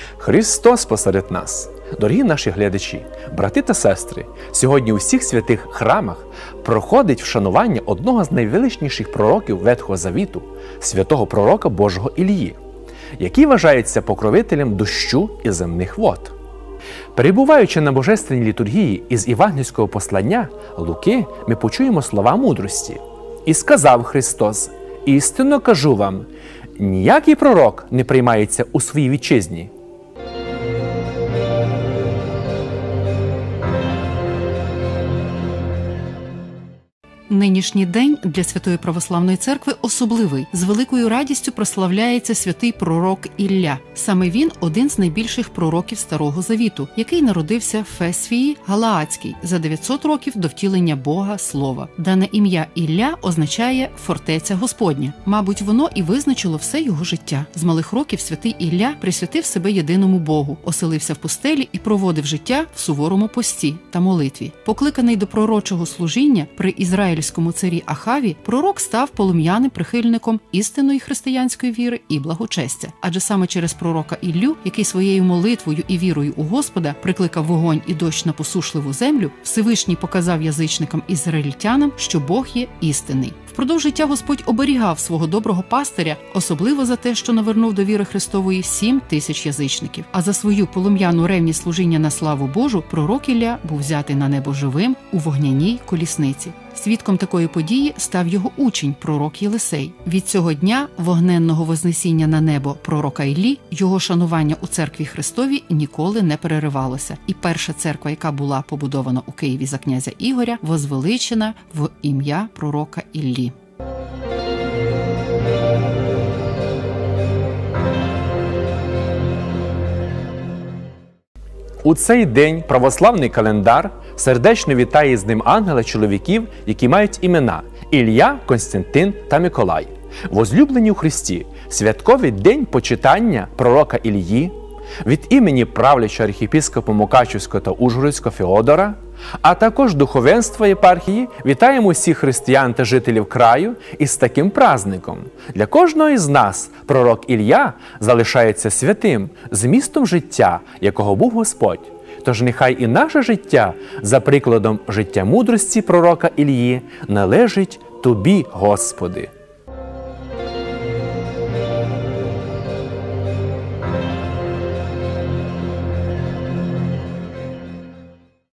Христос посеред нас! Дорогі наші глядачі, брати та сестри, сьогодні у всіх святих храмах проходить вшанування одного з найвеличніших пророків Ветхого Завіту, святого пророка Божого Ілії, який вважається покровителем дощу і земних вод. Перебуваючи на божественній літургії із євангельського послання Луки, ми почуємо слова мудрості. «І сказав Христос, істинно кажу вам, ніякий пророк не приймається у своїй вітчизні». Нинішній день для Святої Православної Церкви особливий. З великою радістю прославляється святий пророк Ілля. Саме він – один з найбільших пророків Старого Завіту, який народився в Фесвії Галаадській за 900 років до втілення Бога Слова. Дане ім'я Ілля означає «фортеця Господня». Мабуть, воно і визначило все його життя. З малих років святий Ілля присвятив себе єдиному Богу, оселився в пустелі і проводив життя в суворому пості та молитві. Покликаний до пророчого служіння при ізраїльському царі Ахаві, пророк став полум'яним прихильником істинної християнської віри і благочестя. Адже саме через пророка Іллю, який своєю молитвою і вірою у Господа прикликав вогонь і дощ на посушливу землю, Всевишній показав язичникам-ізраїльтянам, що Бог є істинний. Впродовж життя Господь оберігав свого доброго пастиря, особливо за те, що навернув до віри Христової 7000 язичників. А за свою полум'яну ревність служіння на славу Божу пророк Ілля був взятий на небо живим у вогняній колісниці. Свідком такої події став його учень, пророк Єлисей. Від цього дня вогненного вознесіння на небо пророка Іллі його шанування у церкві Христовій ніколи не переривалося. І перша церква, яка була побудована у Києві за князя Ігоря, возвеличена в ім'я пророка Іллі. У цей день православний календар сердечно вітає з ним ангела-чоловіків, які мають імена Ілля, Константин та Миколай. Возлюблені у Христі, святковий день почитання пророка Іллі, від імені правлячого архієпископа Мукачівського та Ужгородського Феодора, а також духовенства єпархії, вітаємо всіх християн та жителів краю із таким праздником. Для кожного із нас пророк Ілля залишається святим, змістом життя, якого був Господь. Тож нехай і наше життя, за прикладом життя мудрості пророка Іллі, належить Тобі, Господи.